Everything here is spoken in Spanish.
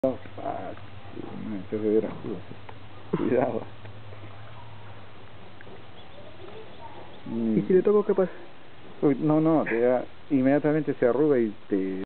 Te se verá. Cuidado. ¿Y si le toco qué pasa? Uy, no, inmediatamente se arruga y te...